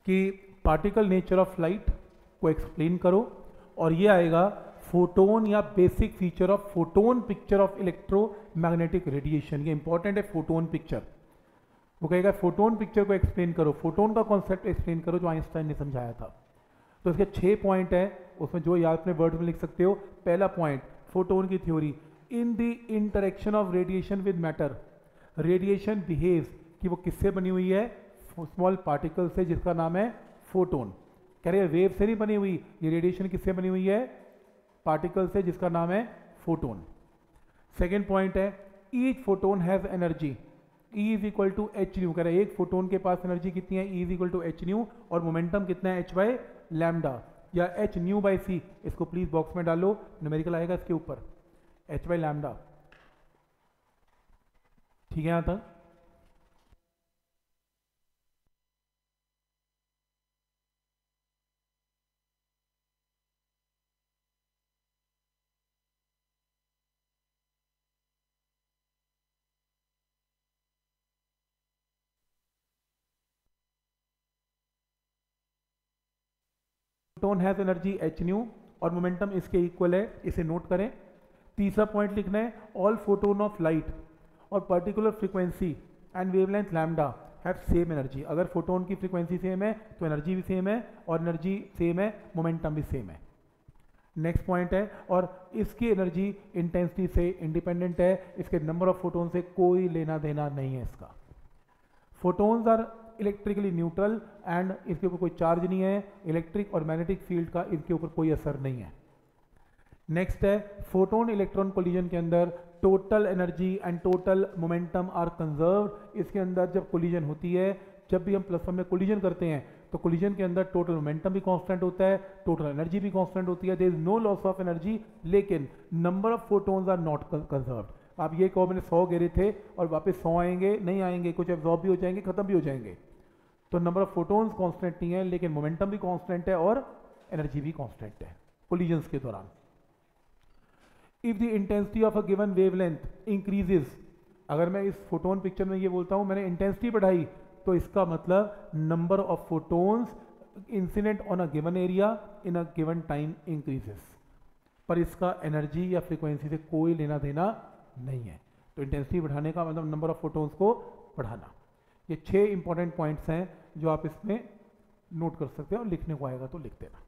कि particle nature of light को explain करो, और ये आएगा फोटोन या basic feature of photon picture of electromagnetic radiation. ये इंपॉर्टेंट है, फोटोन पिक्चर। वो कहेगा फोटोन पिक्चर को एक्सप्लेन करो, फोटोन का कॉन्सेप्ट एक्सप्लेन करो जो आइंस्टाइन ने समझाया था। तो इसके 6 पॉइंट है, उसमें जो याद अपने वर्ड में लिख सकते हो। पहला पॉइंट, फोटोन की theory. In the interaction of radiation with matter, radiation behaves, कि वो किससे बनी हुई है, स्मॉल पार्टिकल से, जिसका नाम है फोटोन। कह रहे वेव से नहीं बनी हुई, ये रेडिएशन किससे बनी हुई है, पार्टिकल से, जिसका नाम है फोटोन। सेकेंड पॉइंट है, each photon has energy, E is equal to H nu. कह रहे एक फोटोन के पास एनर्जी कितनी है, E is equal to H nu, और मोमेंटम कितना है, h बाय लैम्डा या h न्यू बाई सी। इसको प्लीज बॉक्स में डालो, न्यूमेरिकल आएगा इसके ऊपर, h बाई लैम्डा। ठीक है यहां तक। Photon has energy H nu और मोमेंटम इसके इक्वल है, इसे नोट करें। तीसरा पॉइंट लिखना है, ऑल फोटोन ऑफ लाइट और particular frequency and wavelength lambda have same energy. अगर फोटोन की फ्रीक्वेंसी सेम है तो एनर्जी भी सेम है, और एनर्जी सेम है, मोमेंटम भी सेम है। नेक्स्ट पॉइंट है, और इसकी एनर्जी इंटेंसिटी से इंडिपेंडेंट है, इसके नंबर ऑफ फोटोन से कोई लेना देना नहीं है इसका। Photons are electrically neutral and इसके ऊपर कोई चार्ज नहीं है, इलेक्ट्रिक और मैग्नेटिक फील्ड का इसके ऊपर कोई असर नहीं है। नेक्स्ट है, फोटोन इलेक्ट्रॉन कोलिजन के अंदर total energy and total momentum are conserved. इसके अंदर जब कोलिजन होती है, जब भी हम +1 में कोलिजन करते हैं, तो कोलिजन के अंदर टोटल मोमेंटम भी कांस्टेंट होता है, टोटल एनर्जी भी कांस्टेंट होती है, there is no loss of energy, लेकिन number of photons are not conserved. आप ये कहो मैंने 100 गिरे थे और वापस 100 आएंगे, नहीं आएंगे, कुछ एब्जॉर्ब भी हो जाएंगे, खत्म भी हो जाएंगे। तो नंबर ऑफ फोटोन्स कांस्टेंट नहीं है, लेकिन मोमेंटम भी कांस्टेंट है और एनर्जी भी कांस्टेंट है कोलिजन्स के दौरान। If the intensity of a given wavelength increases, अगर मैं इस फोटोन पिक्चर में ये बोलता हूं मैंने इंटेंसिटी बढ़ाई, तो इसका मतलब number of photons incident on a given area in a given time increases, पर इसका एनर्जी या फ्रीक्वेंसी से कोई लेना देना नहीं है। तो इंटेंसिटी बढ़ाने का मतलब नंबर ऑफ फोटोन्स को बढ़ाना। ये 6 इंपॉर्टेंट पॉइंट्स हैं जो आप इसमें नोट कर सकते हो, और लिखने को आएगा तो लिख देना।